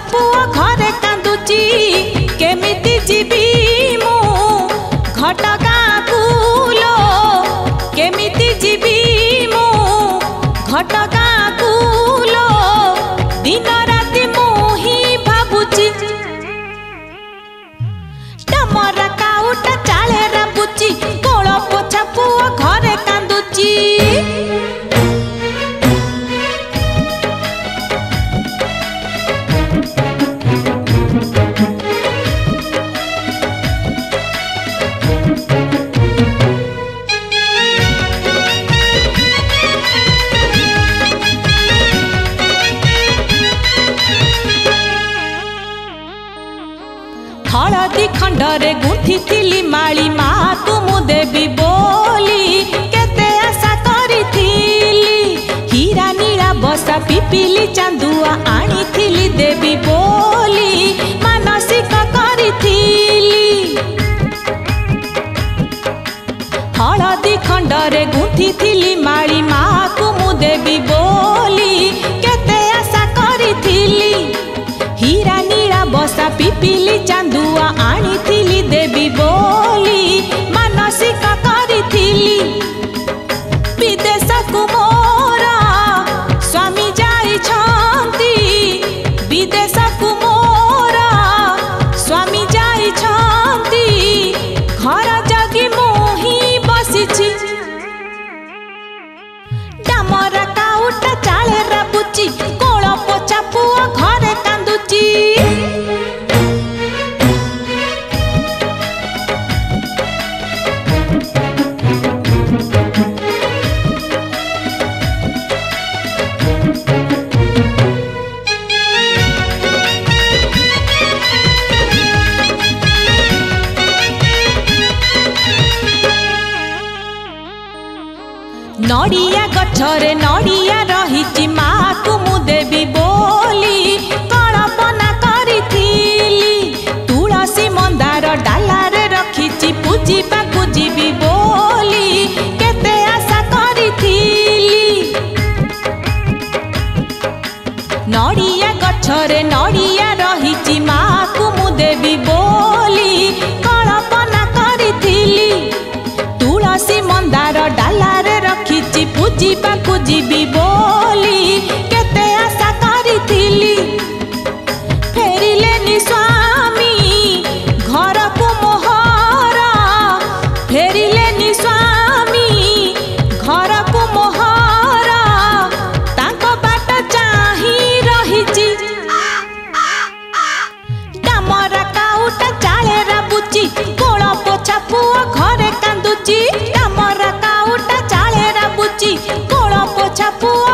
पुआ घरे कांदुची केमिति जीवी मु घटगा कुलो केमिति जीवी मु घटगा कुलो दिन राति मुही भाबुची डमरा काउटा चाले राबुची कोल पोछा पुआ घरे कांदुची हलदी खंडरे गुंथी थिली माली मा तुमु देवी बोली केते आशा करिथिली हीरा नीला बसा पिपिली चांदुआ आनी थिली देवी बोली मानसिक करिथिली हलदी खंडरे गुंथी थिली माली मा तुमु देवी बोली केते आशा करिथिली हीरा नीला बसा पिपिली चांदुआ आनी थिली देवी बोली मानसिक करिथिली विदेश को मोरा स्वामी जाइछंती विदेश को मोरा स्वामी जाइछंती घर जगी मोही बसिछि डामरा काउटा चाले राबुची कोल पोछा पुआ घरे कांदुची नड़िया गछरे नड़िया रहिछि मा तुमु देवी बोली कल्पना करिथिली तुलसी मंदार डालारे रखिछि पूजिबाकु जीवी बोली केते आशा करिथिली नड़िया गछरे नड़िया रहिछि मा तुमु देवी बोली कल्पना करिथिली तुलसी मंदार डालारे रखिछि पूजिबाकु जीवी बोली केते आशा करिथिली फेरिलेनी स्वामी घर को मोहरा फेरिलेनी स्वामी घर को मोहरा तांको बाट चाही रहिछि डामरा काउटा चाले राबुची कोल पोछा पुआ घरे कांदुची डामरा काउटा चाले राबुची कोल पोछा पुआ